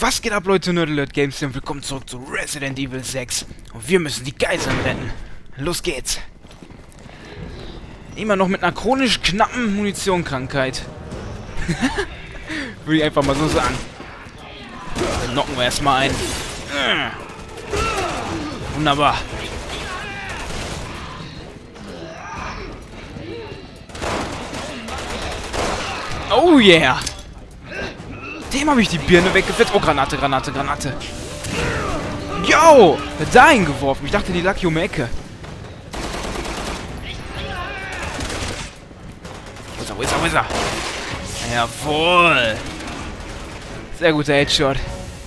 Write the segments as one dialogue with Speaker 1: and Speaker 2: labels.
Speaker 1: Was geht ab, Leute? Nerdalert Games und willkommen zurück zu Resident Evil 6. Und wir müssen die Geiseln retten. Los geht's. Immer noch mit einer chronisch knappen Munitionkrankheit. Würde ich einfach mal so sagen. Dann knocken wir erstmal ein. Wunderbar. Oh yeah. Dem habe ich die Birne weggefetzt. Oh, Granate, Granate, Granate. Yo! Dahin geworfen. Ich dachte, die lag hier um die Ecke. Wo ist er, wo ist er? Jawohl. Sehr guter Headshot.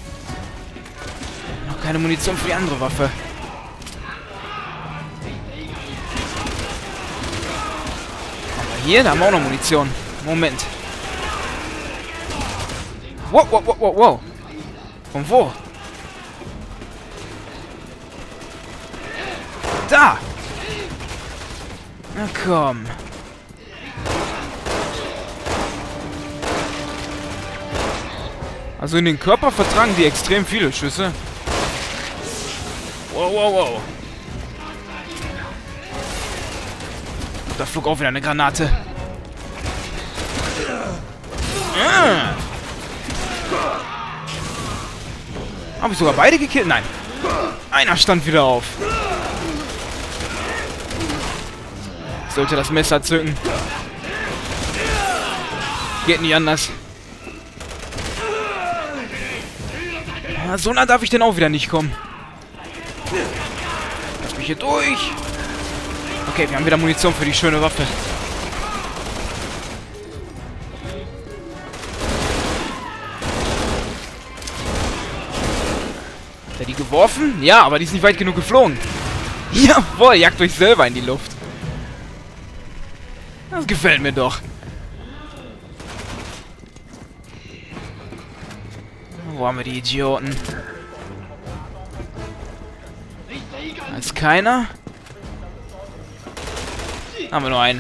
Speaker 1: Noch keine Munition für die andere Waffe. Aber hier, da haben wir auch noch Munition. Moment. Wow, wow, wow, wow, wow. Von wo? Da! Na komm. Also in den Körper vertragen die extrem viele Schüsse. Wow, wow, wow. Da flog auch wieder eine Granate. Habe ich sogar beide gekillt? Nein. Einer stand wieder auf. Ich sollte das Messer zücken. Geht nicht anders. Ja, so nah darf ich denn auch wieder nicht kommen. Lass mich hier durch. Okay, wir haben wieder Munition für die schöne Waffe. Hat er die geworfen? Ja, aber die ist nicht weit genug geflogen. Jawohl, jagt euch selber in die Luft. Das gefällt mir doch. Wo haben wir die Idioten? Da ist keiner. Haben wir nur einen.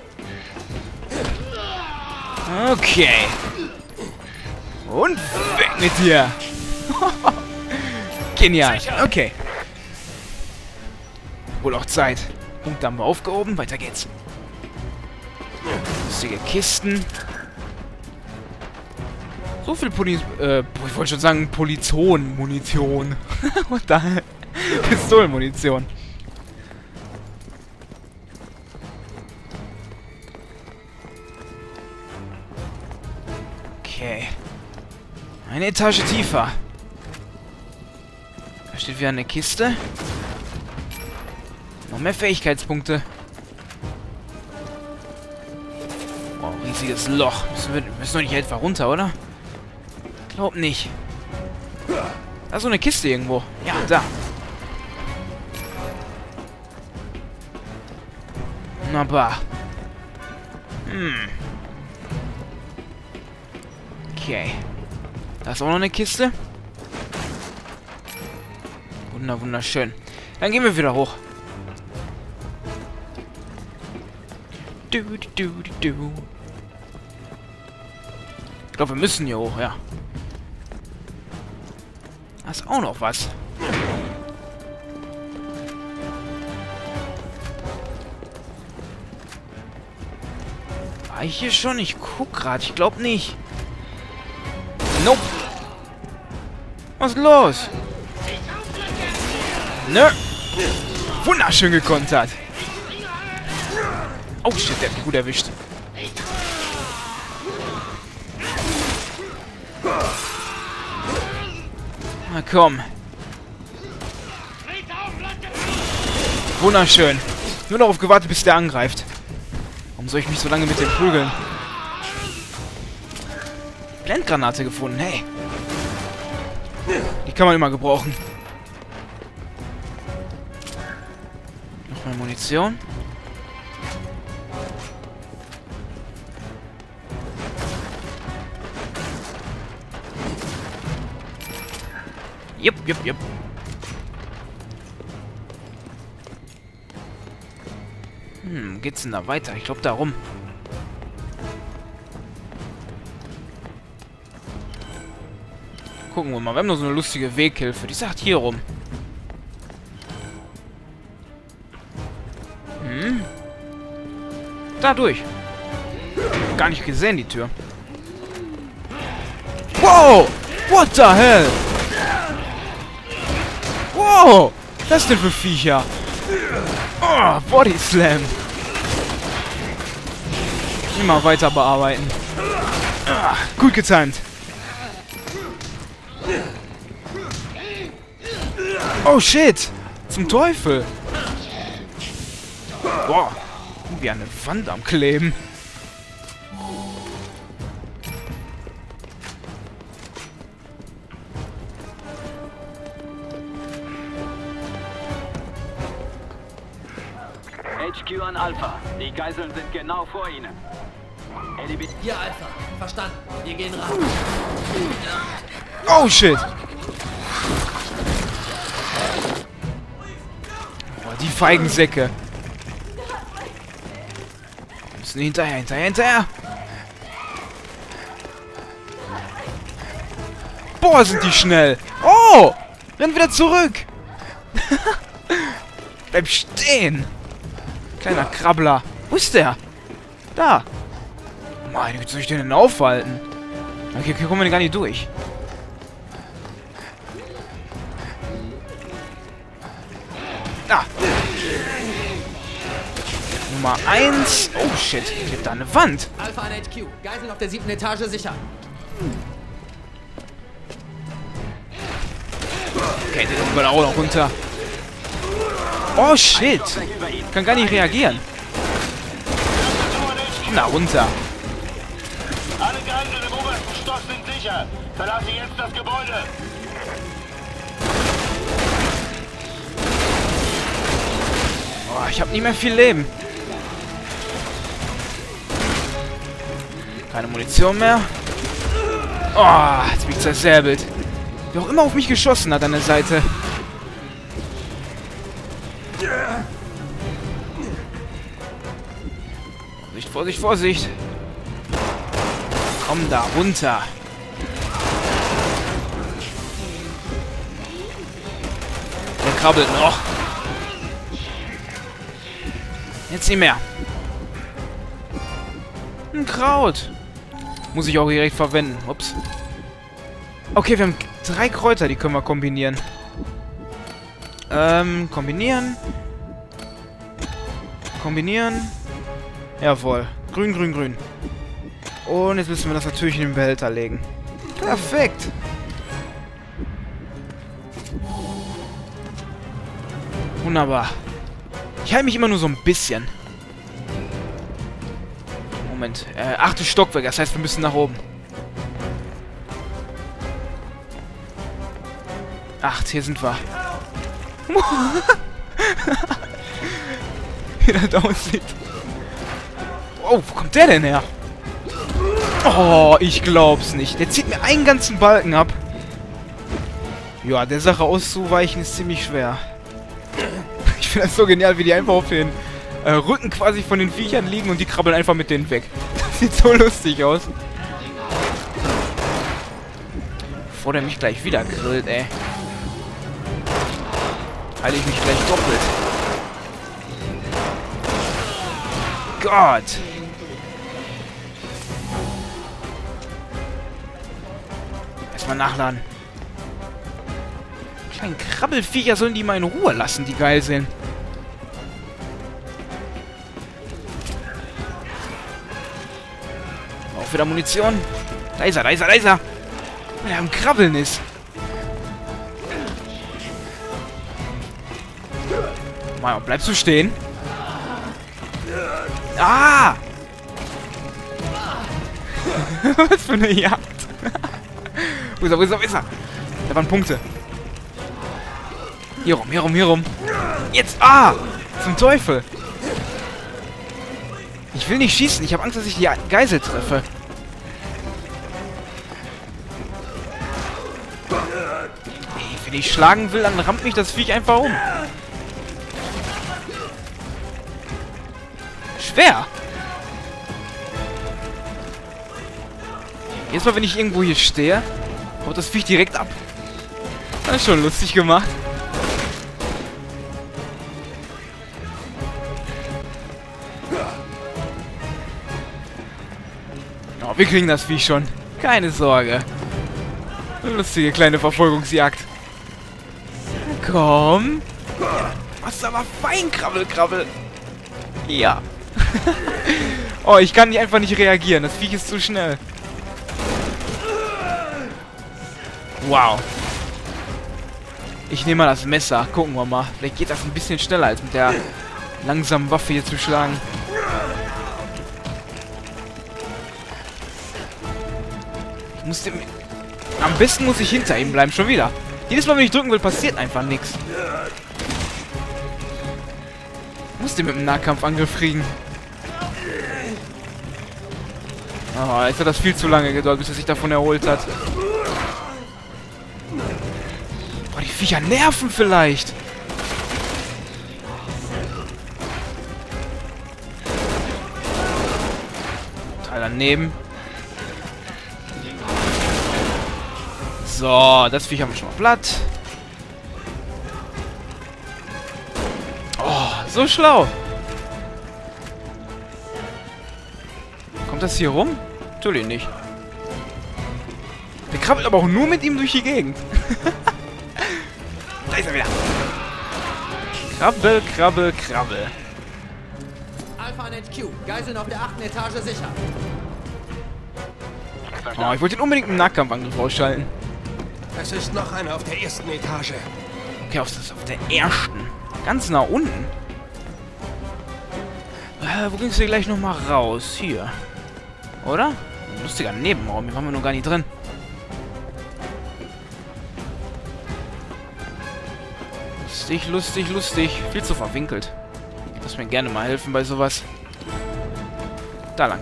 Speaker 1: Okay. Und weg mit dir. Genial. Okay. Wohl auch Zeit. Punkte haben wir aufgehoben. Weiter geht's. Lustige Kisten. So viel ich wollte schon sagen Munition. Und da Pistolenmunition. Okay. Eine Etage tiefer. Da steht wieder eine Kiste. Noch mehr Fähigkeitspunkte. Wow, riesiges Loch. Müssen wir nicht etwa runter, oder? Glaub nicht. Da ist so eine Kiste irgendwo. Ja, da. Wunderbar. Okay. Da ist auch noch eine Kiste. Wunderschön. Dann gehen wir wieder hoch. Ich glaube, wir müssen hier hoch, ja. Da ist auch noch was. War ich hier schon? Ich guck gerade. Ich glaube nicht. Nope. Was ist los? Nö. Wunderschön gekontert. Oh shit, der hat mich gut erwischt. Na komm. Wunderschön. Nur darauf gewartet, bis der angreift. Warum soll ich mich so lange mit dem prügeln? Blendgranate gefunden, hey. Die kann man immer gebrauchen. Noch mal Munition. Jupp. Geht's denn da weiter? Ich glaube, da rum. Gucken wir mal. Wir haben noch so eine lustige Weghilfe. Die sagt hier rum. Hm. Da durch. Gar nicht gesehen, die Tür. Wow! What the hell? Wow! Was ist denn für Viecher? Oh, Body Slam. Immer weiter bearbeiten. Ah, gut getimt. Oh shit! Zum Teufel! Boah, wie eine Wand am Kleben.
Speaker 2: HQ an Alpha. Die Geiseln sind genau vor Ihnen.
Speaker 3: Hier, Alpha. Verstanden. Wir gehen ran.
Speaker 1: Oh shit! Oh, die feigen Säcke. Wir müssen hinterher. Boah, sind die schnell. Oh! Renn wieder zurück. Bleib stehen. Kleiner Krabbler. Wo ist der? Da. Meine Güte, soll ich den denn aufhalten? Okay, hier kommen wir gar nicht durch. Da. Nummer 1. Oh shit, ich hab da eine Wand.
Speaker 3: Alpha an HQ. Geiseln auf der 7. Etage sicher.
Speaker 1: Okay, den kommen wir auch noch runter. Oh shit. Kann gar nicht reagieren. Na, runter.
Speaker 4: Alle Geiseln im obersten Stock sind sicher. Verlasse jetzt das Gebäude.
Speaker 1: Oh, ich habe nicht mehr viel Leben. Keine Munition mehr. Oh, jetzt bin ich zersäbelt. Wer auch immer auf mich geschossen hat an der Seite. Vorsicht, Vorsicht, Vorsicht. Komm da runter. Der krabbelt noch. Jetzt nicht mehr. Ein Kraut. Muss ich auch direkt verwenden. Ups. Okay, wir haben 3 Kräuter, die können wir kombinieren. Kombinieren. Kombinieren. Jawohl. Grün, grün, grün. Und jetzt müssen wir das natürlich in den Behälter legen. Perfekt. Wunderbar. Ich halte mich immer nur so ein bisschen. Moment. 8. Stockwerk, das heißt, wir müssen nach oben. 8, hier sind wir. Wie das aussieht. Oh, wo kommt der denn her? Oh, ich glaub's nicht. Der zieht mir einen ganzen Balken ab. Ja, der Sache auszuweichen ist ziemlich schwer. Ich finde das so genial, wie die einfach auf den Rücken quasi von den Viechern liegen und die krabbeln einfach mit denen weg. Das sieht so lustig aus. Bevor der mich gleich wieder grillt, ey. Heile ich mich gleich doppelt. Gott. Erstmal nachladen. Kleinen Krabbelviecher sollen die mal in Ruhe lassen, die geil sind. Auch wieder Munition. Da ist er, da ist er, da ist er. Weil er am Krabbeln ist. Mal, bleibst du stehen? Ah! Was für eine Jagd. Wo ist er, wo ist er, wo ist er? Da waren Punkte. Hier rum, hier rum, hier rum. Jetzt! Ah! Zum Teufel! Ich will nicht schießen. Ich habe Angst, dass ich die Geisel treffe. Ey, wenn ich schlagen will, dann rammt mich das Viech einfach um. Schwer! Jetzt mal, wenn ich irgendwo hier stehe, Haut das Viech direkt ab. Das ist schon lustig gemacht. Oh, wir kriegen das Viech schon. Keine Sorge. Eine lustige kleine Verfolgungsjagd. Komm. Was aber fein, Krabbel, Krabbel. Ja. Oh, ich kann einfach nicht reagieren. Das Viech ist zu schnell. Wow. Ich nehme mal das Messer. Gucken wir mal. Vielleicht geht das ein bisschen schneller, als mit der langsamen Waffe hier zu schlagen. Ich muss dem... Am besten muss ich hinter ihm bleiben. Schon wieder. Jedes Mal, wenn ich drücken will, passiert einfach nichts. Ich muss den mit dem Nahkampfangriff kriegen. Oh, jetzt hat das viel zu lange gedauert, bis er sich davon erholt hat. Oh, die Viecher nerven vielleicht. Teil daneben. So, das Viech haben wir schon mal platt. Oh, so schlau. Kommt das hier rum? Natürlich nicht. Der krabbelt aber auch nur mit ihm durch die Gegend. Da ist er wieder. Krabbel, krabbel, krabbel.
Speaker 3: Alpha an HQ. Geiseln auf der 8. Etage sicher.
Speaker 1: Oh, ich wollte ihn unbedingt einen Nahkampfangriff ausschalten.
Speaker 5: Es ist noch einer auf der 1. Etage.
Speaker 1: Okay, auf der ersten. Ganz nach unten. Wo ging es hier gleich nochmal raus? Hier. Oder? Ein lustiger Nebenraum. Hier waren wir noch gar nicht drin. Lustig, lustig, lustig. Viel zu verwinkelt. Lass mir gerne mal helfen bei sowas. Da lang.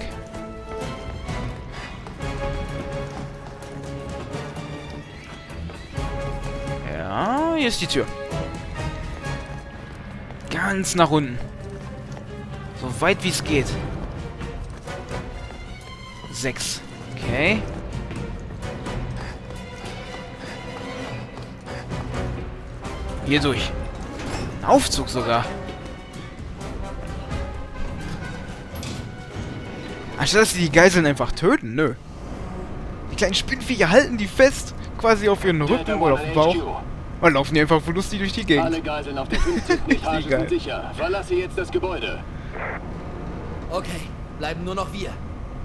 Speaker 1: Ja, hier ist die Tür. Ganz nach unten. So weit wie es geht. 6. Okay. Hier durch. Ein Aufzug sogar. Anstatt dass sie die Geiseln einfach töten, nö. Die kleinen Spinnviecher halten die fest, quasi auf ihren Rücken oder auf dem Bauch. Und laufen die einfach lustig durch die Gegend.
Speaker 4: Alle Geiseln auf der 15. Etage sind sicher. Verlasse jetzt das Gebäude.
Speaker 3: Okay, bleiben nur noch wir.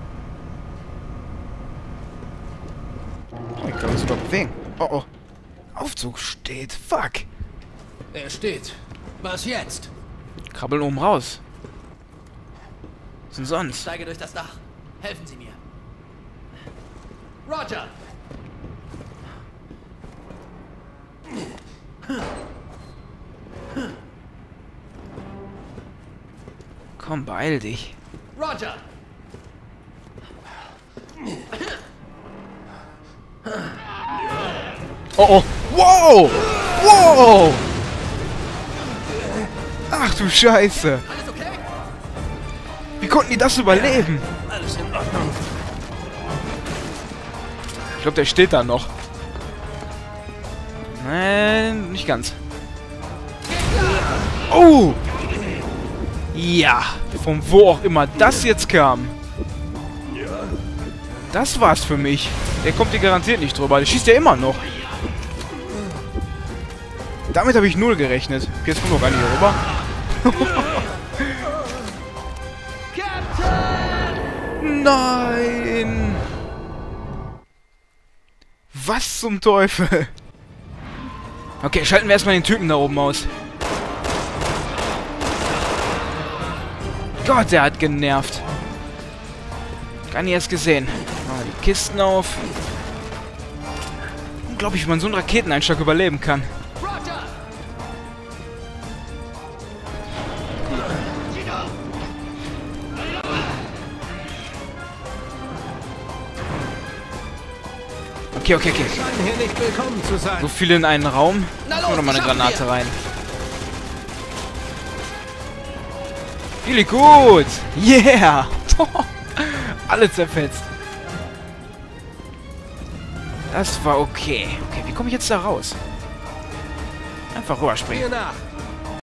Speaker 1: Ich kann uns überhaupt bewegen. Oh oh. Aufzug steht. Fuck.
Speaker 3: Er steht. Was jetzt?
Speaker 1: Krabbeln oben raus. Was denn sonst?
Speaker 3: Steige durch das Dach. Helfen Sie mir. Roger!
Speaker 1: Komm, beeil dich.
Speaker 3: Roger!
Speaker 1: Oh oh. Wow! Wow! Ach du Scheiße.
Speaker 3: Alles okay?
Speaker 1: Wie konnten die das überleben?
Speaker 3: Alles in Ordnung.
Speaker 1: Ich glaube, der steht da noch. Nein, nicht ganz. Oh! Ja, von wo auch immer das jetzt kam. Das war's für mich. Der kommt hier garantiert nicht drüber. Der schießt ja immer noch. Damit habe ich 0 gerechnet. Jetzt kommt noch gar nicht rüber. Nein! Was zum Teufel? Okay, schalten wir erstmal den Typen da oben aus. Gott, der hat genervt. Gar nicht erst gesehen. Machen wir die Kisten auf. Unglaublich, wie man so einen Raketeneinschlag überleben kann. Okay, okay, okay.
Speaker 5: Scheinen hier nicht willkommen zu sein.
Speaker 1: So viele in einen Raum. Machen wir doch mal eine Granate rein. Really gut. Yeah. Alle zerfetzt. Das war okay. Okay, wie komme ich jetzt da raus? Einfach rüberspringen.
Speaker 5: Mir nach.